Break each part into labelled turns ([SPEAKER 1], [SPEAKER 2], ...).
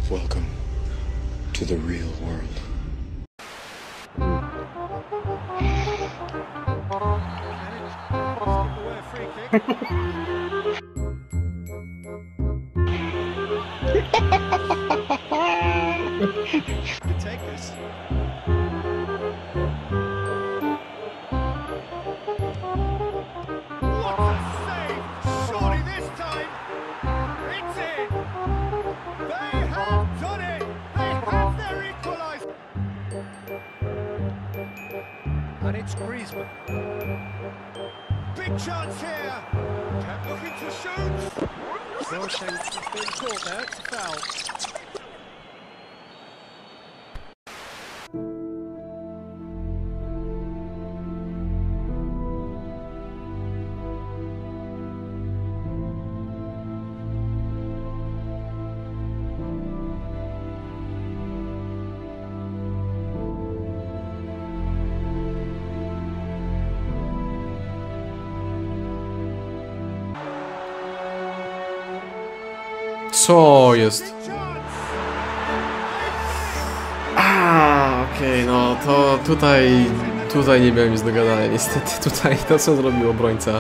[SPEAKER 1] Welcome to the real world.
[SPEAKER 2] Take this. What a save! Surely this time it's in. They have done it. They have their equaliser. And it's Griezmann. Big chance here. Kept looking to shoot. Boateng's just been caught there. It's a foul.
[SPEAKER 3] Co jest? Okej, no to tutaj nie miałem nic do gadania, niestety. Tutaj to, co zrobił obrońca.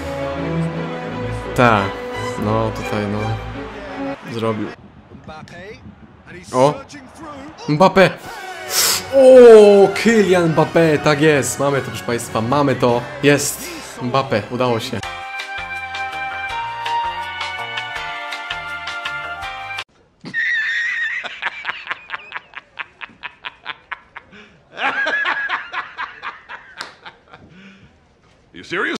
[SPEAKER 3] Tak, no tutaj, no. Zrobił. O! Mbappé! O, Kylian Mbappé, tak jest. Mamy to, proszę Państwa, mamy to. Jest. Mbappé, udało się.
[SPEAKER 4] You serious?